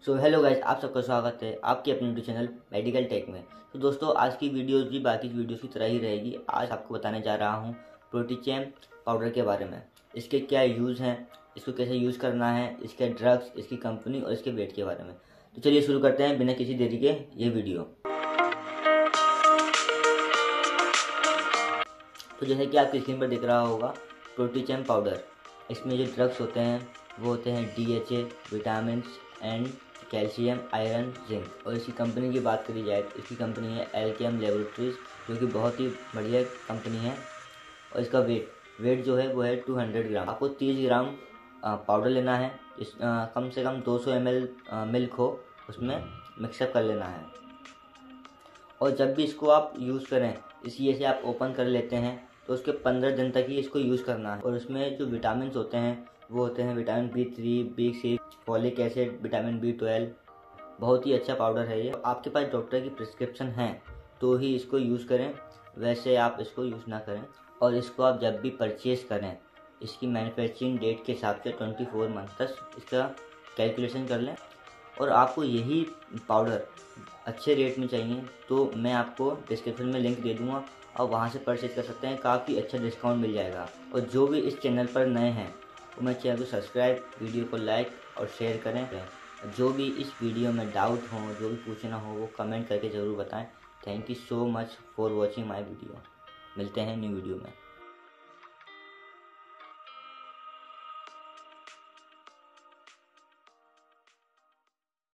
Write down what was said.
So hello guys, आप सबका स्वागत है आपके अपने यूट्यूब चैनल मेडिकल टेक में। तो दोस्तों, आज की वीडियो भी बाकी वीडियोस की तरह ही रहेगी। आज आपको बताने जा रहा हूँ प्रोटीचैम पाउडर के बारे में। इसके क्या यूज़ हैं, इसको कैसे यूज़ करना है, इसके ड्रग्स, इसकी कंपनी और इसके वेट के बारे में। तो चलिए शुरू करते हैं बिना किसी देरी के ये वीडियो। तो जैसे कि आपकी स्क्रीन पर दिख रहा होगा प्रोटीचैम पाउडर, इसमें जो ड्रग्स होते हैं वो होते हैं DHA, vitamin and calcium, iron, zinc. और इसकी कंपनी की बात करी जाए तो इसकी कंपनी है एल्केम लैबोरेटरीज, जो कि बहुत ही बढ़िया कंपनी है। और इसका वेट जो है वो है 200 ग्राम। आपको 30 ग्राम पाउडर लेना है। कम से कम 200 ml मिल्क हो, उसमें मिक्सअप कर लेना है। और जब भी इसको आप यूज़ करें, इसी से आप ओपन कर लेते हैं तो उसके 15 दिन तक ही इसको यूज़ करना है। और उसमें जो विटामिन होते हैं वो होते हैं vitamin B3, B6, folic acid, vitamin B12। बहुत ही अच्छा पाउडर है ये। आपके पास डॉक्टर की प्रिस्क्रिप्शन है तो ही इसको यूज़ करें, वैसे आप इसको यूज़ ना करें। और इसको आप जब भी परचेज़ करें, इसकी मैन्युफैक्चरिंग डेट के हिसाब से 24 मंथ तक इसका कैलकुलेशन कर लें। और आपको यही पाउडर अच्छे रेट में चाहिए तो मैं आपको डिस्क्रिप्शन में लिंक दे दूँगा, और वहाँ से परचेज कर सकते हैं। काफ़ी अच्छा डिस्काउंट मिल जाएगा। और जो भी इस चैनल पर नए हैं वो मेरे चैनल को सब्सक्राइब, वीडियो को लाइक और शेयर करें। जो भी इस वीडियो में डाउट हो, जो भी पूछना हो वो कमेंट करके ज़रूर बताएं। Thank you so much for watching my video. मिलते हैं न्यू वीडियो में।